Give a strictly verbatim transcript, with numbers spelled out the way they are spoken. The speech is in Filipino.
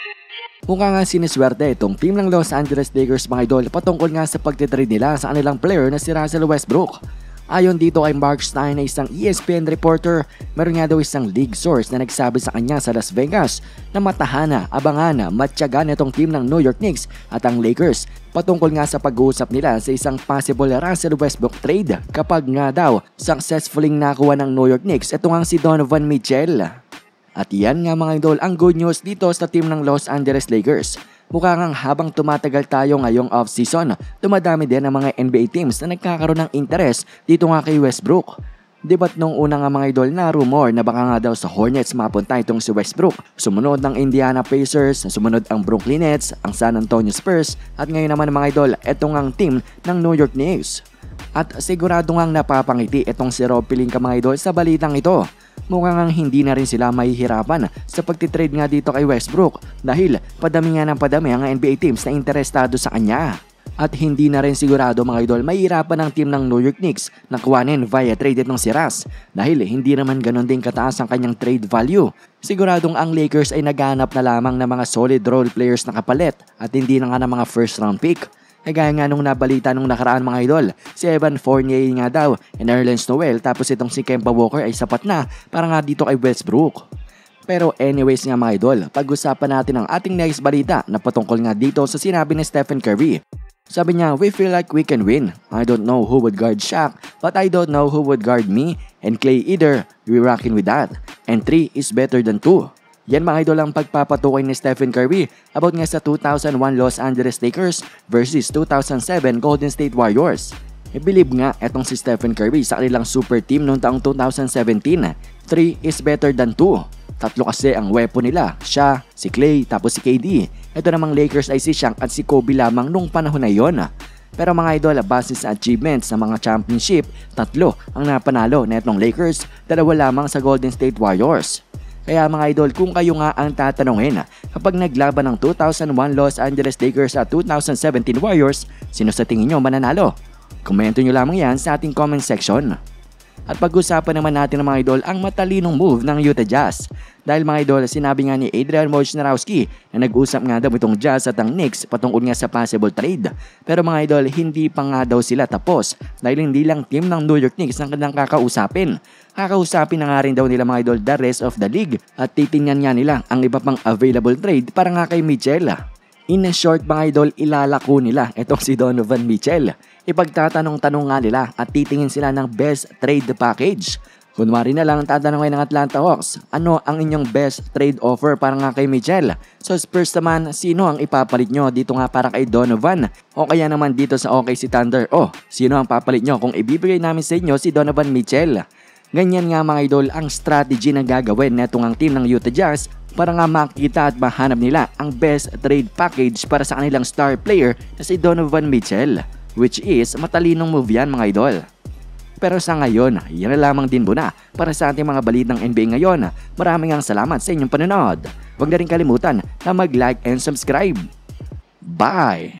Mukha nga siniswerte itong team ng Los Angeles Lakers mga idol patungkol nga sa pagtitrade nila sa kanilang player na si Russell Westbrook. Ayon dito kay Mark Stein na isang E S P N reporter, meron nga daw isang league source na nagsabi sa kanya sa Las Vegas na matahana, abangana, matyaga nitong team ng New York Knicks at ang Lakers patungkol nga sa pag-uusap nila sa isang possible Russell Westbrook trade kapag nga daw successfully nakuha ng New York Knicks ito nga si Donovan Mitchell. At yan nga mga idol ang good news dito sa team ng Los Angeles Lakers. Mukha ngang habang tumatagal tayo ngayong off-season, dumadami din ang mga N B A teams na nagkakaroon ng interest dito nga kay Westbrook. Di ba't nung una nga mga idol na rumor na baka nga daw sa Hornets mapunta itong si Westbrook. Sumunod ng Indiana Pacers, sumunod ang Brooklyn Nets, ang San Antonio Spurs at ngayon naman mga idol, etong ang team ng New York Knicks. At sigurado ngang napapangiti itong si Rob Pelinka mga idol sa balitang ito. Mukhang hindi na rin sila mahihirapan sa pagtitrade nga dito kay Westbrook dahil padami nga ng padami ang N B A teams na interesado sa kanya. At hindi na rin sigurado mga idol mahihirapan ang team ng New York Knicks na kuwanin via trade itong si Russ dahil hindi naman ganon din kataas ang kanyang trade value. Siguradong ang Lakers ay naghanap na lamang ng mga solid role players na kapalit at hindi na nga ng mga first round pick. E gaya nga nung nabalita nung nakaraan mga idol, si Evan Fournier nga daw and Nerlens Noel tapos itong si Kemba Walker ay sapat na para nga dito kay Westbrook. Pero anyways nga mga idol, pag-usapan natin ang ating next balita na patungkol nga dito sa sinabi ni Stephen Curry. Sabi niya, we feel like we can win. I don't know who would guard Shaq, but I don't know who would guard me and Clay either. We rockin' with that. And three is better than two. Yan mga idol ang pagpapatukoy ni Stephen Curry about nga sa two thousand one Los Angeles Lakers versus two thousand seven Golden State Warriors. I-believe nga etong si Stephen Curry sa kanilang super team noong taong two thousand seventeen. three is better than two. Tatlo kasi ang weapon nila, siya, si Clay, tapos si K D. Ito namang Lakers ay si Shaq at si Kobe lamang nung panahon na yon. Pero mga idol, base sa achievements sa mga championship, tatlo ang napanalo na itong Lakers, dalawa lamang sa Golden State Warriors. Kaya mga idol, kung kayo nga ang tatanungin kapag naglaban ng two thousand one Los Angeles Lakers at two thousand seventeen Warriors, sino sa tingin nyo mananalo? Komento nyo lamang yan sa ating comment section. At pag-usapan naman natin ng mga idol ang matalinong move ng Utah Jazz. Dahil mga idol, sinabi nga ni Adrian Wojnarowski na nag-usap nga daw itong Jazz at ang Knicks patungkol nga sa possible trade. Pero mga idol, hindi pa nga daw sila tapos dahil hindi lang team ng New York Knicks ang kanilang kakausapin. Kakausapin na nga rin daw nila mga idol the rest of the league at titingnan nga nila ang iba pang available trade para nga kay Mitchell. In a short mga idol, ilalako nila itong si Donovan Mitchell. Ipagtatanong-tanong nga nila at titingin sila ng best trade package. Kunwari na lang tatanungin ng Atlanta Hawks, ano ang inyong best trade offer para nga kay Mitchell? So Spurs naman, sino ang ipapalit nyo dito nga para kay Donovan? O kaya naman dito sa O K C Thunder, oh, sino ang papalit nyo kung ibibigay namin sa inyo si Donovan Mitchell? Ganyan nga mga idol ang strategy na gagawin netong ang team ng Utah Jazz para nga makita at mahanap nila ang best trade package para sa kanilang star player na si Donovan Mitchell. Which is matalinong move yan mga idol. Pero sa ngayon, yan na lamang din muna para sa ating mga balitang N B A ngayon. Maraming ang salamat sa inyong panonood. Huwag na rin kalimutan na mag-like and subscribe. Bye!